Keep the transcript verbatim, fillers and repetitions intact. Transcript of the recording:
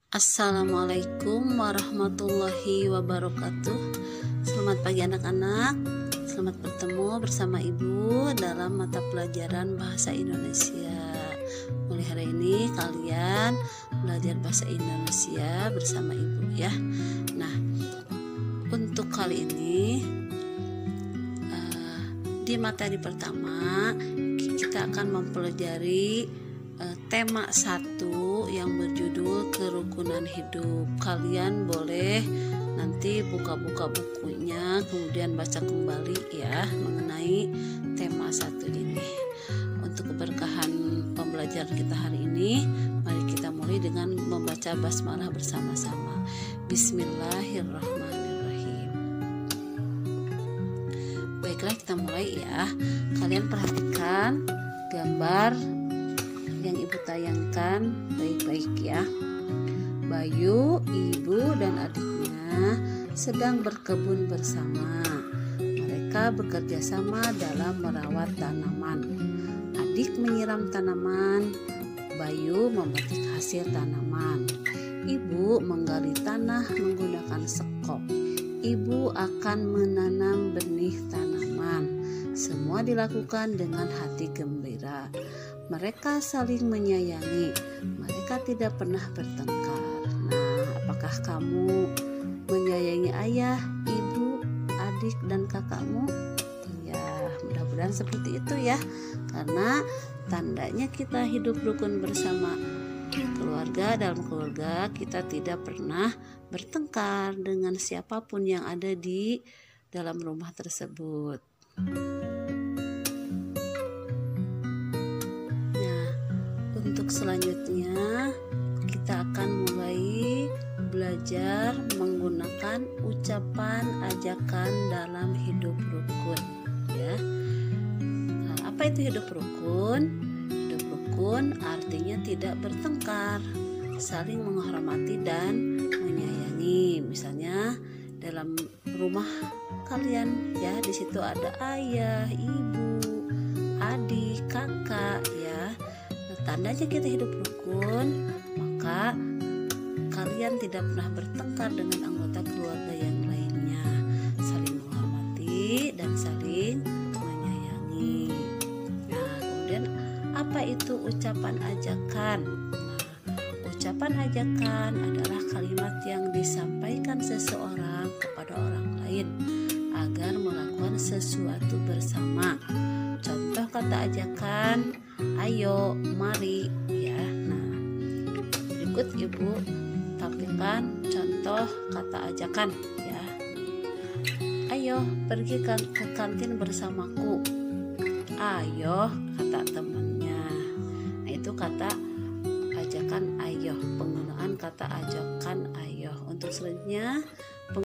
Assalamualaikum warahmatullahi wabarakatuh. Selamat pagi anak-anak. Selamat bertemu bersama Ibu dalam mata pelajaran Bahasa Indonesia. Mulai hari ini kalian belajar Bahasa Indonesia bersama Ibu ya. Nah, untuk kali ini uh, di materi pertama kita akan mempelajari uh, tema satu yang berjudul kerukunan hidup. Kalian boleh nanti buka-buka bukunya, kemudian baca kembali ya mengenai tema satu ini. Untuk keberkahan pembelajaran kita hari ini, mari kita mulai dengan membaca basmalah bersama-sama. Bismillahirrahmanirrahim. Baiklah, kita mulai ya. Kalian perhatikan gambar yang Ibu tayangkan baik-baik ya. Bayu, ibu dan adiknya sedang berkebun bersama. Mereka bekerja sama dalam merawat tanaman. Adik menyiram tanaman, Bayu memetik hasil tanaman. Ibu menggali tanah menggunakan sekop. Ibu akan menanam benih tanaman. Semua dilakukan dengan hati gembira. Mereka saling menyayangi. Mereka tidak pernah bertengkar. Nah, apakah kamu menyayangi ayah, ibu, adik, dan kakakmu? Ya, mudah-mudahan seperti itu ya. Karena tandanya kita hidup rukun bersama keluarga. Dalam keluarga kita tidak pernah bertengkar dengan siapapun yang ada di dalam rumah tersebut. Untuk selanjutnya kita akan mulai belajar menggunakan ucapan ajakan dalam hidup rukun ya. Nah, apa itu hidup rukun? Hidup rukun artinya tidak bertengkar, saling menghormati dan menyayangi. Misalnya dalam rumah kalian ya, di situ ada ayah, ibu, adik, kakak ya. Tandanya kita hidup rukun, maka kalian tidak pernah bertengkar dengan anggota keluarga yang lainnya, saling menghormati dan saling menyayangi. Nah, kemudian apa itu ucapan ajakan? Nah, ucapan ajakan adalah kalimat yang disampaikan seseorang kepada orang lain agar melakukan sesuatu bersama. Contoh kata ajakan, ayo, mari ya. Nah, berikut Ibu tampilkan contoh kata ajakan ya. Ayo pergi ke kantin bersamaku. Ayo, kata temannya. Nah, itu kata ajakan ayo, penggunaan kata ajakan ayo. Untuk selanjutnya